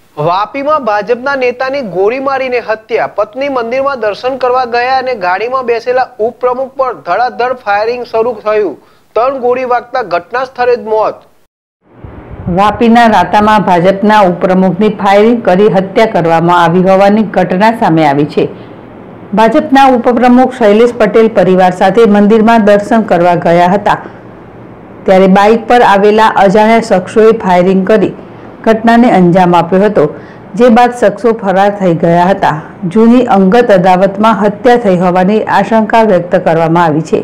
વાપીમાં ભાજપના નેતાની ગોળી મારીને હત્યા। પત્ની મંદિરમાં દર્શન કરવા ગયા અને ગાડીમાં બેસેલા ઉપપ્રમુખ પર ધડાધડ ફાયરિંગ શરૂ થયું। 3 ગોળી વાગતા ઘટના સ્થળે જ મોત। વાપીના રાતામાં ભાજપના ઉપપ્રમુખની ફાયરિંગ કરી હત્યા કરવામાં આવી હોવાની ઘટના સામે આવી છે। ભાજપના ઉપપ્રમુખ શૈલેષ પટેલ પરિવાર સાથે મંદિરમાં દર્શન કરવા ગયા હતા, ત્યારે બાઇક પર આવેલા અજાણ્યા શખ્સોએ ફાયરિંગ કરી ઘટનાને અંજામ આપ્યો હતો, જે બાદ શખ્સો ફરાર થઈ ગયા હતા। જૂની અંગત અદાવતમાં હત્યા થઈ હોવાની આશંકા વ્યક્ત કરવામાં આવી છે।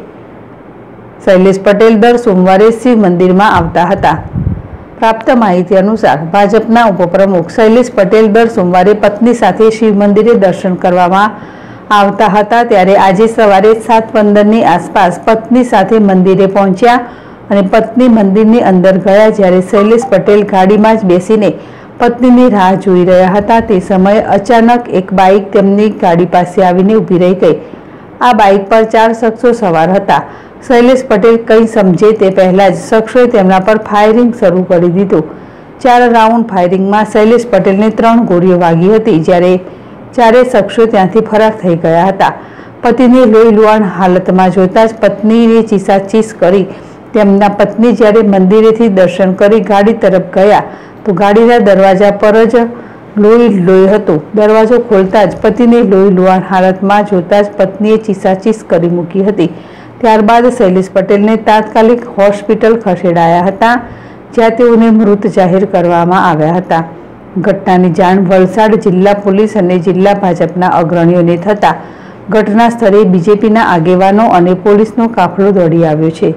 શૈલેષ પટેલ દર સોમવારે શિવ મંદિરમાં આવતા હતા। પ્રાપ્ત માહિતી અનુસાર ભાજપના ઉપપ્રમુખ શૈલેષ પટેલ દર સોમવારે પત્ની સાથે શિવ મંદિરે દર્શન કરવામાં આવતા હતા, ત્યારે આજે સવારે 7:15ની આસપાસ પત્ની સાથે મંદિરે પહોંચ્યા અને પત્ની મંદિરની અંદર ગયા। જ્યારે શૈલેષ પટેલ ગાડીમાં જ બેસીને પત્નીની રાહ જોઈ રહ્યા હતા, તે સમયે અચાનક એક બાઇક તેમની ગાડી પાસે આવીને ઊભી રહી ગઈ। આ બાઇક પર 4 શખ્સો સવાર હતા। શૈલેષ પટેલ કંઈ સમજે તે પહેલા જ શખ્સોએ તેમના પર ફાયરિંગ શરૂ કરી દીધું। 4 રાઉન્ડ ફાયરિંગમાં શૈલેષ પટેલને 3 ગોળીઓ વાગી હતી, જ્યારે 4 શખ્સો ત્યાંથી ફરાર થઈ ગયા હતા। પતિને લોહીલુહાણ હાલતમાં જોતા જ પત્નીને ચીસાચીસ કરી તેમના પત્ની જ્યારે મંદિરેથી દર્શન કરી ગાડી તરફ ગયા તો ગાડીના દરવાજા પર જ લોહી હતું। દરવાજો ખોલતા જ પતિને લોહીલુહાણ હાલતમાં જોતા જ પત્નીએ ચીસાચીસ કરી મૂકી હતી। ત્યારબાદ શૈલેષ પટેલને તાત્કાલિક હોસ્પિટલ ખસેડાયા હતા, જ્યાં તેઓને મૃત જાહેર કરવામાં આવ્યા હતા। ઘટનાની જાણ વલસાડ જિલ્લા પોલીસ અને જિલ્લા ભાજપના અગ્રણીઓને થતાં ઘટના સ્થળે બીજેપીના આગેવાનો અને પોલીસનો કાફલો દોડી આવ્યો છે।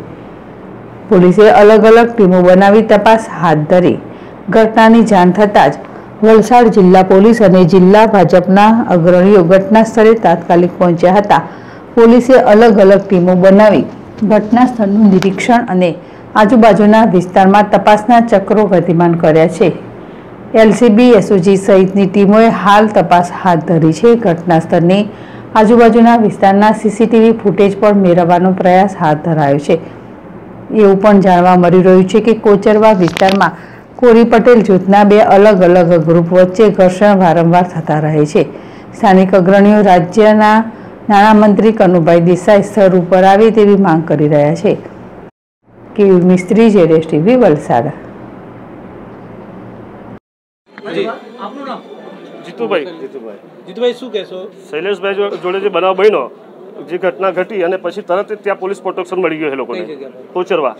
પોલીસે અલગ અલગ ટીમો બનાવી તપાસ હાથ ધરી। ઘટનાની જાણ થતાં જ વલસાડ જિલ્લા પોલીસ અને જિલ્લા ભાજપના અગ્રણીઓ ઘટના સ્થળે તાત્કાલિક પહોંચ્યા હતા। પોલીસે અલગ અલગ ટીમો બનાવી ઘટના સ્થળનું નિરીક્ષણ અને આજુબાજુના વિસ્તારમાં તપાસના ચક્રો ગતિમાન કર્યા છે। એલસીબી, એસઓજી સહિતની ટીમોએ હાલ તપાસ હાથ ધરી છે। ઘટના સ્થળની આજુબાજુના વિસ્તારના સીસીટીવી ફૂટેજ પણ મેળવવાનો પ્રયાસ હાથ ધરાયો છે। એવું પણ જાણવા મળી રહ્યું છે કે કોચરવા વિસ્તારમાં કોરી પટેલ જૂથના 2 અલગ અલગ ગ્રુપ વચ્ચે ઘર્ષણ વારંવાર થતા રહે છે। સ્થાનિક અગ્રણીઓ રાજ્યના નાણામંત્રી કનુભાઈ દેસાઈ સ્થળ ઉપર આવે તેવી માંગ કરી રહ્યા છે। કેયુર મિસ્ત્રી, જેડેશ ટીવી, વલસાડ। જીતુભાઈ શું કહેશો? શૈલેષભાઈ જોડે જે બનાવ બન્યો, જે ઘટના ઘટી અને પછી તરત જ ત્યાં પોલીસ પ્રોટેક્શન મળી ગયું એ લોકોને કોચરવા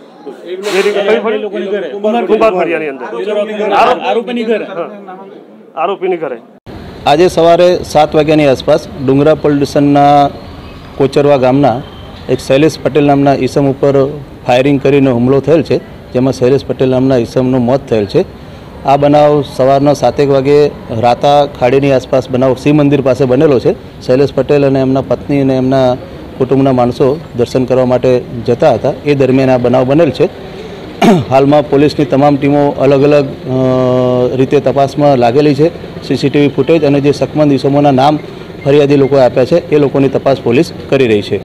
કુંભાર ફળિયાની અંદર આરોપીની ઘરે આજે સવારે 7 વાગ્યાની આસપાસ ડુંગરા પોલીસ સ્ટેશનના કોચરવા ગામના એક શૈલેષ પટેલ નામના ઈસમ ઉપર ફાયરિંગ કરીને હુમલો થયેલ છે, જેમાં શૈલેષ પટેલ નામના ઈસમનું મોત થયેલ છે। આ બનાવ સવારના 7 વાગે રાતા ખાડીની આસપાસ બનાવ શિવ મંદિર પાસે બનેલો છે। શૈલેષ પટેલ અને એમના પત્ની અને એમના કુટુંબના માણસો દર્શન કરવા માટે જતા હતા, એ દરમિયાન આ બનાવ બનેલ છે। હાલમાં પોલીસની તમામ ટીમો અલગ અલગ રીતે તપાસમાં લાગેલી છે। સીસીટીવી ફૂટેજ અને જે શકમંદ ઈસમોના નામ ફરિયાદી લોકોએ આપ્યા છે એ લોકોની તપાસ પોલીસ કરી રહી છે।